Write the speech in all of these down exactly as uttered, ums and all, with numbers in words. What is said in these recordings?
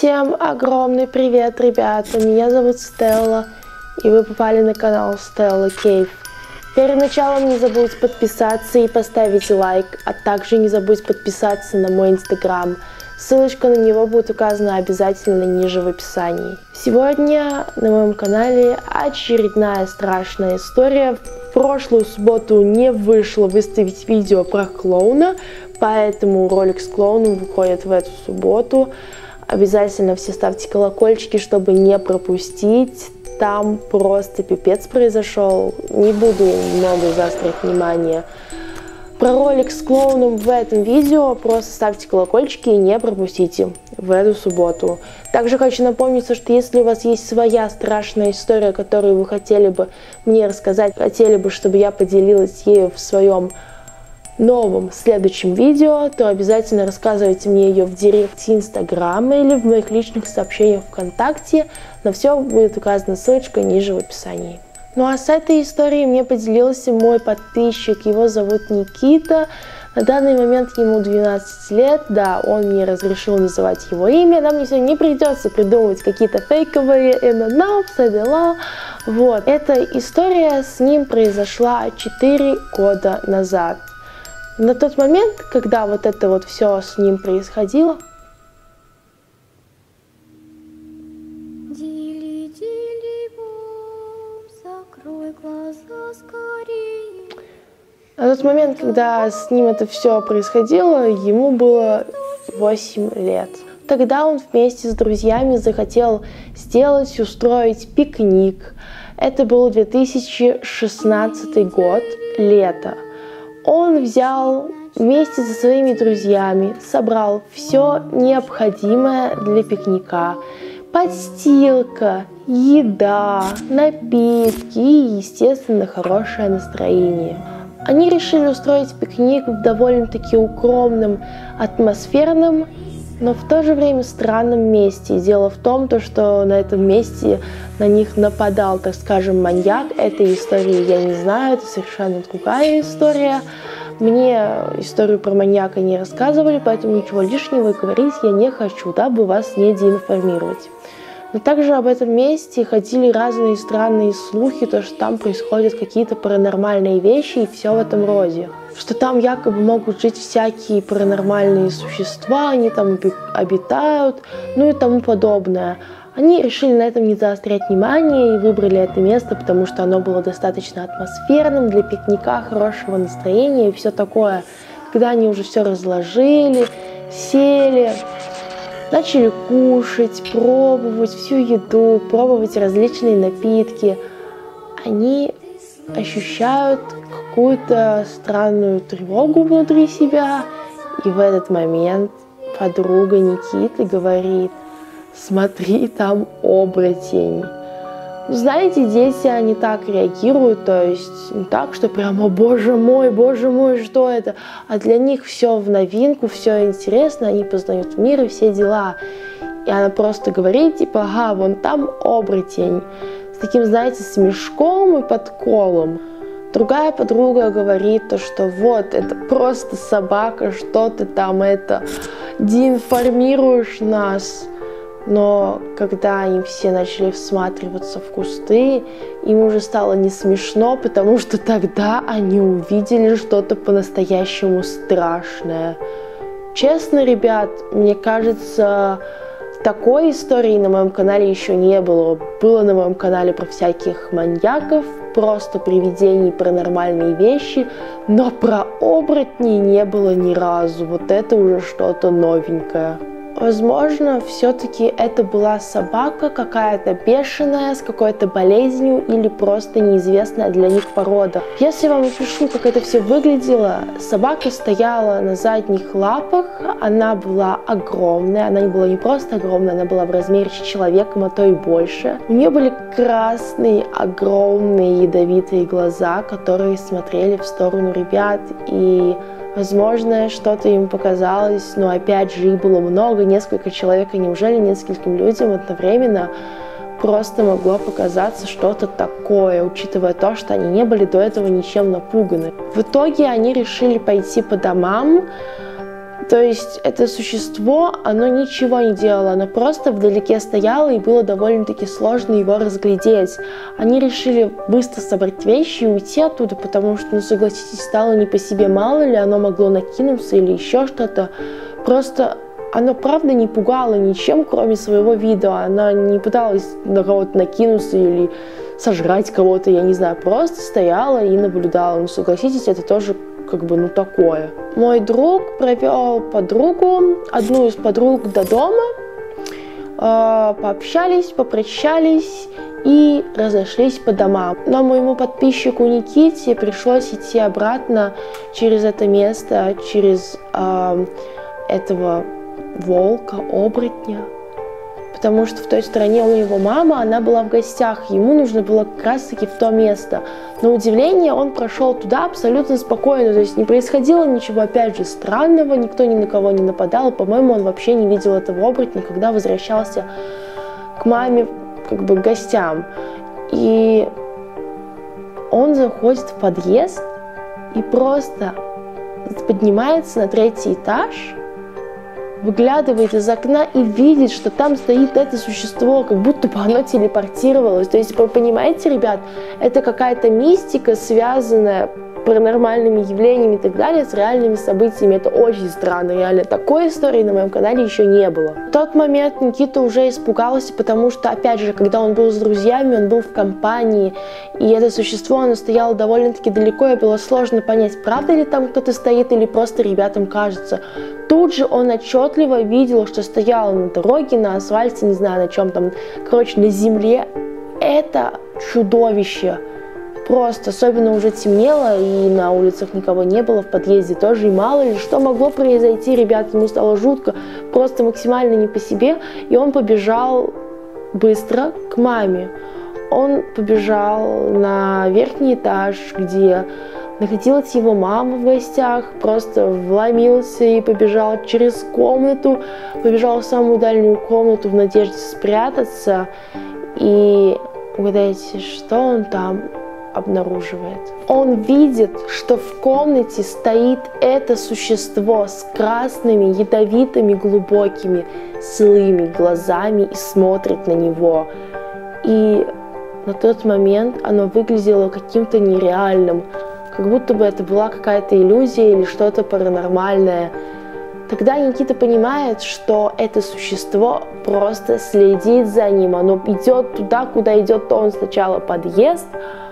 Всем огромный привет, ребята! Меня зовут Стелла, и вы попали на канал Stella Cave. Перед началом не забудь подписаться и поставить лайк, а также не забудь подписаться на мой инстаграм. Ссылочка на него будет указана обязательно ниже в описании. Сегодня на моем канале очередная страшная история. В прошлую субботу не вышло выставить видео про клоуна, поэтому ролик с клоуном выходит в эту субботу. Обязательно все ставьте колокольчики, чтобы не пропустить. Там просто пипец произошел. Не буду много заострять внимание. Про ролик с клоуном в этом видео просто ставьте колокольчики и не пропустите в эту субботу. Также хочу напомнить, что если у вас есть своя страшная история, которую вы хотели бы мне рассказать, хотели бы, чтобы я поделилась ею в своем новом следующем видео, то обязательно рассказывайте мне ее в директе инстаграма или в моих личных сообщениях ВКонтакте. На все будет указана ссылочка ниже в описании. Ну а с этой историей мне поделился мой подписчик. Его зовут Никита. На данный момент ему двенадцать лет. Да, он мне разрешил называть его имя. Нам мне сегодня не придется придумывать какие-то фейковые имена, все дела. Вот. Эта история с ним произошла четыре года назад. На тот момент, когда вот это вот все с ним происходило, Дили, дили, бом, закрой глаза скорее. на тот момент, когда с ним это все происходило, ему было восемь лет. Тогда он вместе с друзьями захотел сделать, устроить пикник. Это был две тысячи шестнадцатый год, лето. Он взял вместе со своими друзьями, собрал все необходимое для пикника. Подстилка, еда, напитки и, естественно, хорошее настроение. Они решили устроить пикник в довольно-таки укромном, атмосферном, но в то же время странном месте. Дело в том, что на этом месте на них нападал, так скажем, маньяк. Этой истории я не знаю, это совершенно другая история. Мне историю про маньяка не рассказывали, поэтому ничего лишнего говорить я не хочу, дабы вас не деинформировать. Но также об этом месте ходили разные странные слухи, то, что там происходят какие-то паранормальные вещи и все в этом роде. Что там якобы могут жить всякие паранормальные существа, они там обитают, ну и тому подобное. Они решили на этом не заострять внимание и выбрали это место, потому что оно было достаточно атмосферным для пикника, хорошего настроения и все такое. Когда они уже все разложили, сели, начали кушать, пробовать всю еду, пробовать различные напитки, они ощущают какую-то странную тревогу внутри себя. И в этот момент подруга Никиты говорит: смотри, там оборотень. Знаете, дети, они так реагируют, то есть не так, что прямо, боже мой, боже мой, что это? А для них все в новинку, все интересно, они познают мир и все дела. И она просто говорит, типа, ага, вон там оборотень. С таким, знаете, смешком и подколом. Другая подруга говорит, то, что вот, это просто собака, что ты там это, деинформируешь нас. Но когда они все начали всматриваться в кусты, им уже стало не смешно, потому что тогда они увидели что-то по-настоящему страшное. Честно, ребят, мне кажется, такой истории на моем канале еще не было. Было на моем канале про всяких маньяков, просто привидений, паранормальные вещи, но про оборотней не было ни разу. Вот это уже что-то новенькое. Возможно, все-таки это была собака какая-то бешеная, с какой-то болезнью или просто неизвестная для них порода. Если вам опишу, как это все выглядело, собака стояла на задних лапах, она была огромная, она не была не просто огромная, она была в размере с человеком, а то и больше. У нее были красные, огромные, ядовитые глаза, которые смотрели в сторону ребят, и возможно, что-то им показалось, но опять же их было много, несколько человек, и неужели нескольким людям одновременно просто могло показаться что-то такое, учитывая то, что они не были до этого ничем напуганы. В итоге они решили пойти по домам, То есть это существо, оно ничего не делало, оно просто вдалеке стояло, и было довольно-таки сложно его разглядеть. Они решили быстро собрать вещи и уйти оттуда, потому что, ну согласитесь, стало не по себе, мало ли оно могло накинуться или еще что-то. Просто оно правда не пугало ничем, кроме своего вида. Она не пыталась на кого-то накинуться или сожрать кого-то, я не знаю, просто стояла и наблюдала. Ну согласитесь, это тоже как бы, ну, такое. Мой друг провел подругу, одну из подруг до дома, э, пообщались, попрощались и разошлись по домам. Но моему подписчику Никите пришлось идти обратно через это место, через э, этого волка, оборотня. Потому что в той стране у него мама, она была в гостях, ему нужно было как раз-таки в то место. На удивление он прошел туда абсолютно спокойно, то есть не происходило ничего, опять же, странного, никто ни на кого не нападал. По-моему, он вообще не видел этого оборотня, когда возвращался к маме, как бы, к гостям. И он заходит в подъезд и просто поднимается на третий этаж, выглядывает из окна и видит, что там стоит это существо, как будто бы оно телепортировалось. То есть, вы понимаете, ребят, это какая-то мистика, связанная с паранормальными явлениями и так далее, с реальными событиями. Это очень странно, реально. Такой истории на моем канале еще не было. В тот момент Никита уже испугался, потому что, опять же, когда он был с друзьями, он был в компании, и это существо, оно стояло довольно-таки далеко, и было сложно понять, правда ли там кто-то стоит или просто ребятам кажется. Тут же он отчетливо видел, что стояло на дороге, на асфальте, не знаю на чем там, короче, на земле. Это чудовище. Просто, особенно уже темнело, и на улицах никого не было, в подъезде тоже, и мало ли что могло произойти, ребят, ему стало жутко, просто максимально не по себе, и он побежал быстро к маме. Он побежал на верхний этаж, где находилась его мама в гостях, просто вломился и побежал через комнату, побежал в самую дальнюю комнату в надежде спрятаться. И угадайте, что он там обнаруживает? Он видит, что в комнате стоит это существо с красными, ядовитыми, глубокими, злыми глазами и смотрит на него. И на тот момент оно выглядело каким-то нереальным, как будто бы это была какая-то иллюзия или что-то паранормальное. Тогда Никита понимает, что это существо просто следит за ним. Оно идет туда, куда идет он. Сначала подъезд,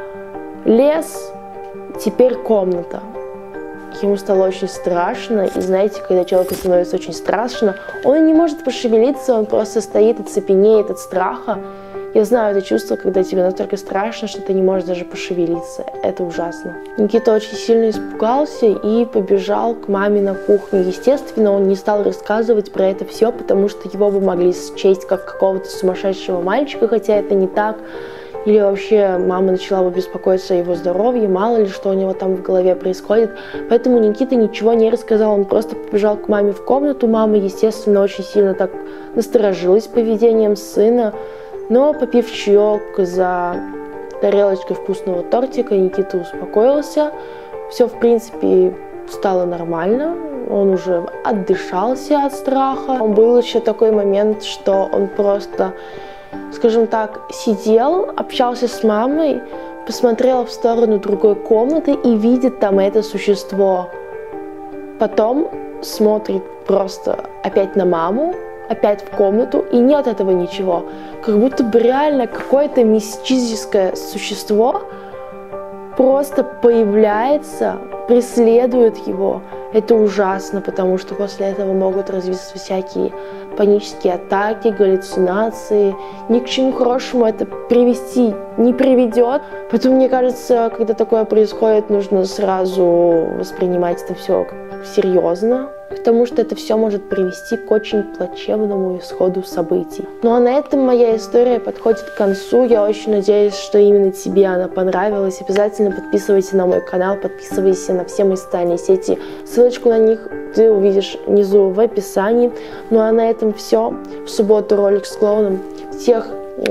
лес, теперь комната. Ему стало очень страшно. И знаете, когда человеку становится очень страшно, он не может пошевелиться, он просто стоит и цепенеет от страха. Я знаю это чувство, когда тебе настолько страшно, что ты не можешь даже пошевелиться. Это ужасно. Никита очень сильно испугался и побежал к маме на кухню. Естественно, он не стал рассказывать про это все, потому что его бы могли счесть как какого-то сумасшедшего мальчика, хотя это не так. Или вообще мама начала бы беспокоиться о его здоровье, мало ли что у него там в голове происходит. Поэтому Никита ничего не рассказал, он просто побежал к маме в комнату. Мама, естественно, очень сильно так насторожилась поведением сына. Но, попив чаек за тарелочкой вкусного тортика, Никита успокоился. Все, в принципе, стало нормально. Он уже отдышался от страха. Был еще такой момент, что он просто, скажем так, сидел, общался с мамой, посмотрел в сторону другой комнаты и видит там это существо. Потом смотрит просто опять на маму, опять в комнату, и нет этого ничего. Как будто бы реально какое-то мистическое существо просто появляется, преследует его. Это ужасно, потому что после этого могут развиться всякие панические атаки, галлюцинации. Ни к чему хорошему это привести не приведет. Поэтому, мне кажется, когда такое происходит, нужно сразу воспринимать это все серьезно, потому что это все может привести к очень плачевному исходу событий. Ну а на этом моя история подходит к концу. Я очень надеюсь, что именно тебе она понравилась. Обязательно подписывайся на мой канал, подписывайся на все мои социальные сети. Ссылочку на них ты увидишь внизу в описании. Ну а на этом все. В субботу ролик с клоуном. Всех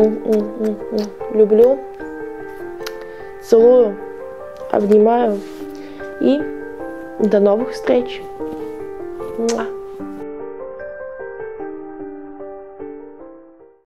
люблю, целую, обнимаю и до новых встреч! Муа.